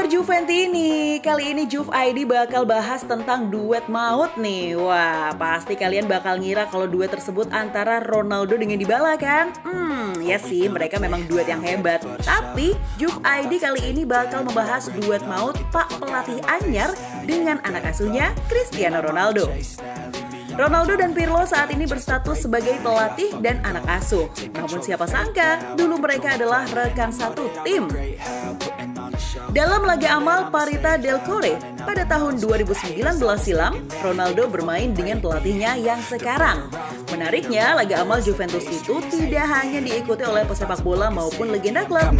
kabar Juventini? Kali ini Juve ID bakal bahas tentang duet maut nih. Wah, pasti kalian bakal ngira kalau duet tersebut antara Ronaldo dengan Dybala kan? Ya sih, mereka memang duet yang hebat. Tapi Juve ID kali ini bakal membahas duet maut Pak Pelatih Anyar dengan anak asuhnya Cristiano Ronaldo. Ronaldo dan Pirlo saat ini berstatus sebagai pelatih dan anak asuh. Namun siapa sangka, dulu mereka adalah rekan satu tim. Dalam laga amal Parita del Core pada tahun 2019 silam, Ronaldo bermain dengan pelatihnya yang sekarang. Menariknya, laga amal Juventus itu tidak hanya diikuti oleh pesepak bola maupun legenda klub.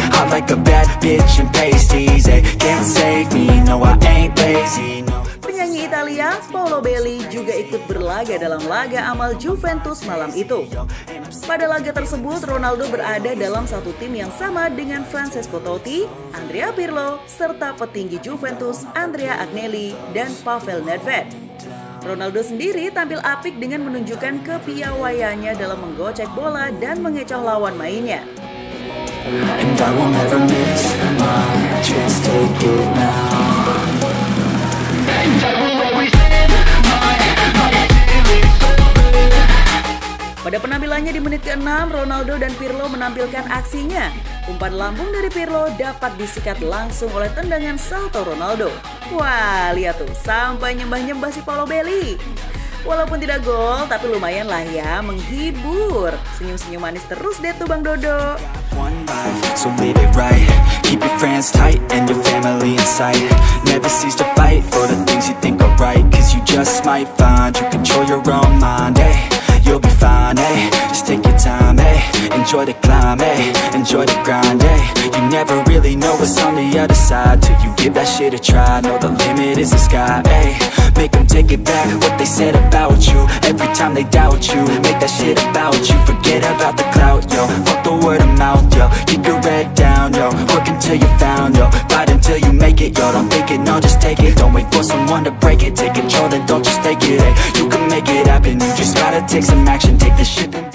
Penyanyi Italia Paolo Belli juga ikut berlaga dalam laga amal Juventus malam itu. Pada laga tersebut, Ronaldo berada dalam satu tim yang sama dengan Francesco Totti, Andrea Pirlo, serta petinggi Juventus Andrea Agnelli dan Pavel Nedved. Ronaldo sendiri tampil apik dengan menunjukkan kepiawaiannya dalam menggocek bola dan mengecoh lawan mainnya. Pada penampilannya di menit ke-6, Ronaldo dan Pirlo menampilkan aksinya. Umpan lambung dari Pirlo dapat disikat langsung oleh tendangan salto Ronaldo. Wah, lihat tuh, sampai nyembah-nyembah si Paolo Belli. Walaupun tidak gol, tapi lumayan lah ya, menghibur. Senyum-senyum manis terus deh tuh Bang Dodo. One life, so live it right. Keep your friends tight and your family in sight. Never cease to fight for the things you think are right. Cause you just might find you control your own mind, eh? You'll be fine, eh? Just take your time, eh? Enjoy the climb, eh? Enjoy the grind, eh? You never really know what's on the other side till you give that shit a try. Know the limit is the sky, eh? Make them take it back, what they said about you. Every time they doubt you, make that shit about you. Forget about the clout, yo. Fuck the word of mouth, yo. Keep your head down, yo. Work until you found, yo. Fight until you make it, yo. Don't think it, no, just take it. Don't wait for someone to break it. Take control, then don't just take it, eh? You can make it happen, you just gotta take some action. Take the shit and